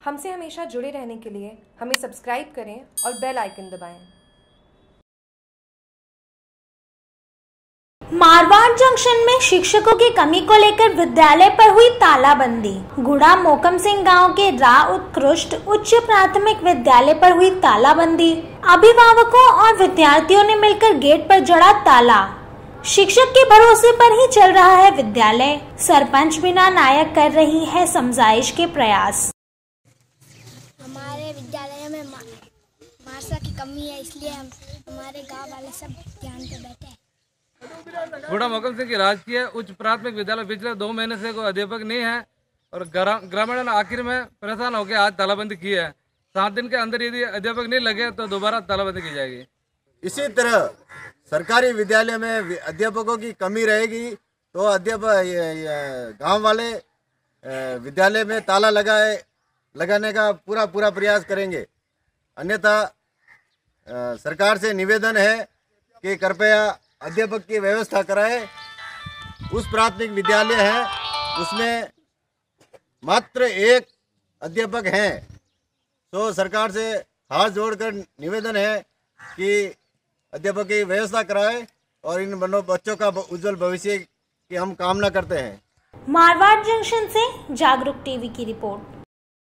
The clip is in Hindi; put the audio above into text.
हमसे हमेशा जुड़े रहने के लिए हमें सब्सक्राइब करें और बेल आइकन दबाएं। मारवाड़ जंक्शन में शिक्षकों की कमी को लेकर विद्यालय पर हुई तालाबंदी। गुड़ा मोकम सिंह गांव के रा उत्कृष्ट उच्च प्राथमिक विद्यालय पर हुई तालाबंदी। अभिभावकों और विद्यार्थियों ने मिलकर गेट पर जड़ा ताला। शिक्षक के भरोसे पर ही चल रहा है विद्यालय। सरपंच बिना नायक कर रही है समझाइश के प्रयास। हमारे विद्यालय में मार्शल की कमी है, इसलिए हमारे गांव वाले सब ध्यान पे बैठे हैं। गुड़ा मोकम सिंह की राजकीय उच्च प्राथमिक विद्यालय पिछले 2 महीने से कोई अध्यापक नहीं है और ग्रामीण आखिर में परेशान होकर आज तालाबंदी की है। 7 दिन के अंदर यदि अध्यापक नहीं लगे तो दोबारा तालाबंदी की जाएगी। इसी तरह सरकारी विद्यालय में अध्यापकों की कमी रहेगी तो अध्यापक गांव वाले विद्यालय में ताला लगाने का पूरा प्रयास करेंगे। अन्यथा सरकार से निवेदन है कि कृपया अध्यापक की व्यवस्था कराए। उस प्राथमिक विद्यालय है उसमें मात्र 1 अध्यापक हैं, तो सरकार से हाथ जोड़कर निवेदन है कि अध्यापक की व्यवस्था कराए और इन बच्चों का उज्जवल भविष्य की हम कामना करते हैं। मारवाड़ जंक्शन से जागरूक टीवी की रिपोर्ट।